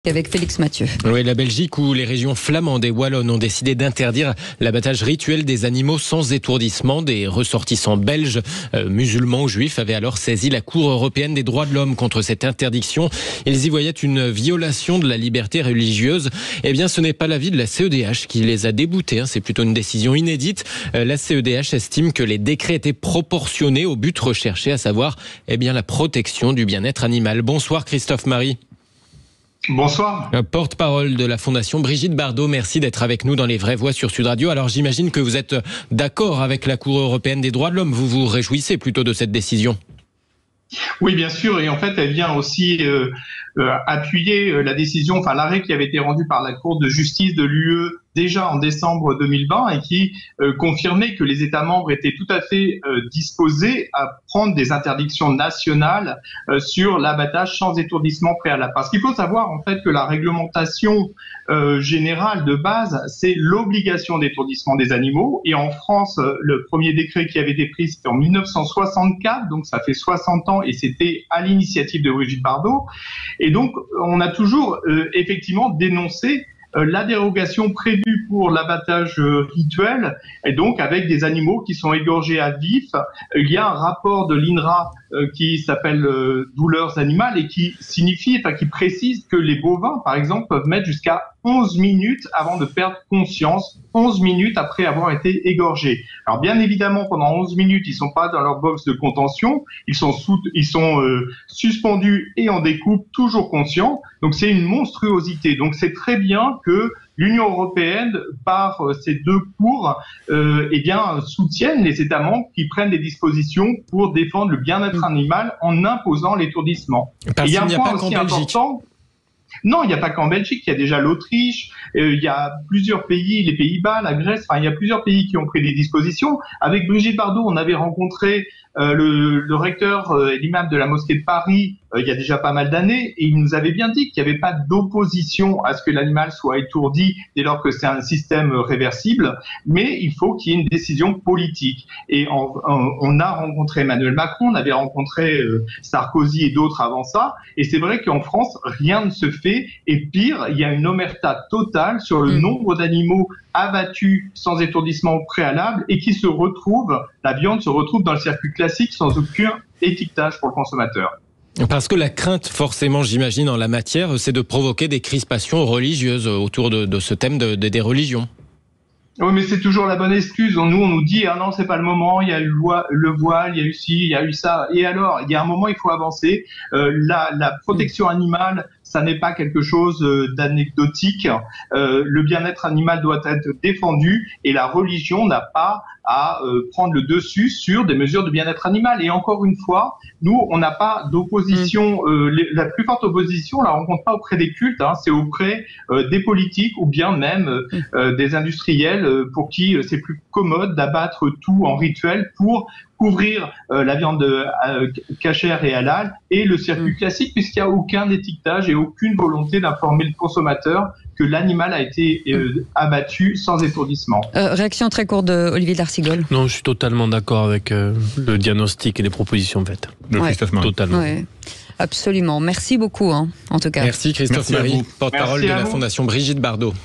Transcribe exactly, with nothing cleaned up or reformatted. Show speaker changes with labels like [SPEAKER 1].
[SPEAKER 1] Avec Félix Mathieu.
[SPEAKER 2] Oui, la Belgique où les régions flamandes et wallonnes ont décidé d'interdire l'abattage rituel des animaux sans étourdissement. Des ressortissants belges, euh, musulmans ou juifs avaient alors saisi la Cour européenne des droits de l'homme contre cette interdiction. Ils y voyaient une violation de la liberté religieuse. Eh bien, ce n'est pas l'avis de la C E D H qui les a déboutés. Hein. C'est plutôt une décision inédite. Euh, la C E D H estime que les décrets étaient proportionnés au but recherché, à savoir eh bien, la protection du bien-être animal. Bonsoir Christophe Marie.
[SPEAKER 3] Bonsoir.
[SPEAKER 2] Porte-parole de la Fondation Brigitte Bardot, merci d'être avec nous dans Les Vraies Voix sur Sud Radio. Alors j'imagine que vous êtes d'accord avec la Cour européenne des droits de l'homme, vous vous réjouissez plutôt de cette décision?
[SPEAKER 3] Oui, bien sûr, et en fait, elle vient aussi euh, euh, appuyer la décision, enfin l'arrêt qui avait été rendu par la Cour de justice de l'U E déjà en décembre deux mille vingt et qui euh, confirmait que les États membres étaient tout à fait euh, disposés à prendre des interdictions nationales euh, sur l'abattage sans étourdissement préalable. Parce qu'il faut savoir en fait que la réglementation euh, générale de base, c'est l'obligation d'étourdissement des animaux. Et en France, le premier décret qui avait été pris, c'était en mille neuf cent soixante-quatre, donc ça fait soixante ans, et c'était à l'initiative de Brigitte Bardot. Et donc, on a toujours euh, effectivement dénoncé Euh, la dérogation prévue pour l'abattage euh, rituel, et donc avec des animaux qui sont égorgés à vif. Il y a un rapport de l'I N R A euh, qui s'appelle euh, douleurs animales et qui signifie, enfin qui précise que les bovins, par exemple, peuvent mettre jusqu'à onze minutes avant de perdre conscience, onze minutes après avoir été égorgés. Alors bien évidemment, pendant onze minutes, ils sont pas dans leur box de contention, ils sont sous, ils sont euh, suspendus et en découpe, toujours conscients. Donc c'est une monstruosité. Donc c'est très bien que l'Union européenne, par ces deux cours, euh, eh bien, soutienne les États membres qui prennent des dispositions pour défendre le bien-être animal en imposant l'étourdissement.
[SPEAKER 2] Parce
[SPEAKER 3] il y a un
[SPEAKER 2] qu'il n'y a
[SPEAKER 3] point
[SPEAKER 2] pas
[SPEAKER 3] aussi
[SPEAKER 2] qu'en Belgique.
[SPEAKER 3] important. Non, il n'y a pas qu'en Belgique, il y a déjà l'Autriche, euh, il y a plusieurs pays, les Pays-Bas, la Grèce, enfin il y a plusieurs pays qui ont pris des dispositions. Avec Brigitte Bardot, on avait rencontré euh, le, le recteur euh, et l'imam de la mosquée de Paris euh, il y a déjà pas mal d'années, et il nous avait bien dit qu'il n'y avait pas d'opposition à ce que l'animal soit étourdi dès lors que c'est un système réversible, mais il faut qu'il y ait une décision politique. Et en, en, on a rencontré Emmanuel Macron, on avait rencontré euh, Sarkozy et d'autres avant ça, et c'est vrai qu'en France, rien ne se fait, et pire, il y a une omerta totale sur le mmh. nombre d'animaux abattus sans étourdissement au préalable et qui se retrouvent, la viande se retrouve dans le circuit classique sans aucun étiquetage pour le consommateur.
[SPEAKER 2] Parce que la crainte, forcément, j'imagine, en la matière, c'est de provoquer des crispations religieuses autour de, de ce thème de, de, des religions.
[SPEAKER 3] Oui, mais c'est toujours la bonne excuse. Nous, on nous dit, ah non, c'est pas le moment, il y a eu le voile, il y a eu ci, il y a eu ça. Et alors, il y a un moment, il faut avancer. Euh, la, la protection animale, ça n'est pas quelque chose d'anecdotique. Euh, le bien-être animal doit être défendu et la religion n'a pas à euh, prendre le dessus sur des mesures de bien-être animal. Et encore une fois, nous, on n'a pas d'opposition. Euh, les, la plus forte opposition, on la rencontre pas auprès des cultes, hein, c'est auprès euh, des politiques ou bien même euh, des industriels euh, pour qui euh, c'est plus commode d'abattre tout en rituel pour couvrir euh, la viande euh, cachère et halal et le circuit classique, puisqu'il n'y a aucun étiquetage et aucune volonté d'informer le consommateur que l'animal a été euh, abattu sans étourdissement.
[SPEAKER 1] Euh, réaction très courte d'Olivier D'Arcigol.
[SPEAKER 4] Non, je suis totalement d'accord avec euh, le diagnostic et les propositions faites.
[SPEAKER 5] De
[SPEAKER 1] ouais.
[SPEAKER 5] Christophe Marie.
[SPEAKER 4] Totalement.
[SPEAKER 1] Ouais. Absolument. Merci beaucoup, hein, en tout cas.
[SPEAKER 2] Merci Christophe
[SPEAKER 5] Merci
[SPEAKER 2] Marie, porte-parole de la
[SPEAKER 3] vous.
[SPEAKER 2] Fondation Brigitte Bardot.